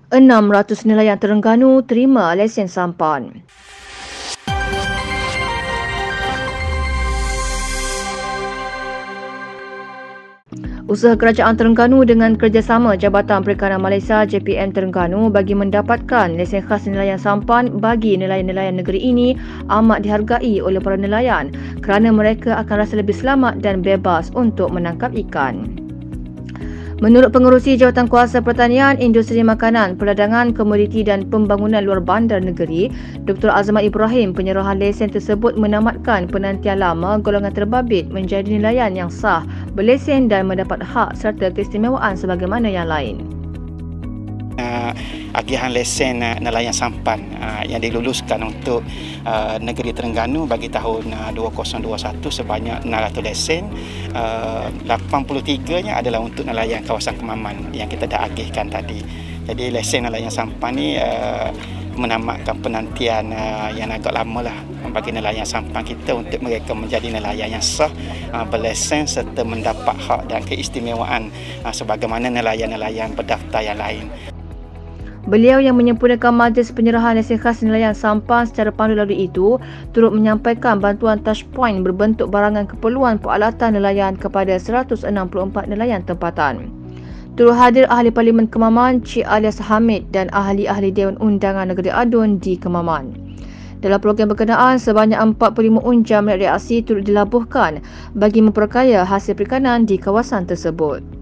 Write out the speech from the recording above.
600 nelayan Terengganu terima lesen sampan. Usaha Kerajaan Terengganu dengan kerjasama Jabatan Perikanan Malaysia JPM Terengganu bagi mendapatkan lesen khas nelayan sampan bagi nelayan-nelayan negeri ini amat dihargai oleh para nelayan kerana mereka akan rasa lebih selamat dan bebas untuk menangkap ikan. Menurut Pengerusi Jawatankuasa Pertanian, Industri Makanan, Perdagangan, Komoditi dan Pembangunan Luar Bandar Negeri, Dr. Azman Ibrahim, penyerahan lesen tersebut menamatkan penantian lama golongan terbabit menjadi nelayan yang sah, berlesen dan mendapat hak serta keistimewaan sebagaimana yang lain. Agihan lesen nelayan sampan yang diluluskan untuk negeri Terengganu bagi tahun 2021 sebanyak 600 lesen. 83-nya adalah untuk nelayan kawasan Kemaman yang kita dah agihkan tadi. Jadi lesen nelayan sampan ni menamatkan penantian yang agak lama lah bagi nelayan sampan kita untuk mereka menjadi nelayan yang sah, berlesen serta mendapat hak dan keistimewaan sebagaimana nelayan-nelayan berdaftar yang lain. Beliau yang menyempurnakan majlis penyerahan lesen khas nelayan sampan secara pandu lalu itu turut menyampaikan bantuan touch point berbentuk barangan keperluan peralatan nelayan kepada 164 nelayan tempatan. Turut hadir Ahli Parlimen Kemaman Cik Alias Hamid dan ahli-ahli Dewan Undangan Negeri Adun di Kemaman. Dalam program berkenaan, sebanyak 45 unjam reaksi turut dilabuhkan bagi memperkaya hasil perikanan di kawasan tersebut.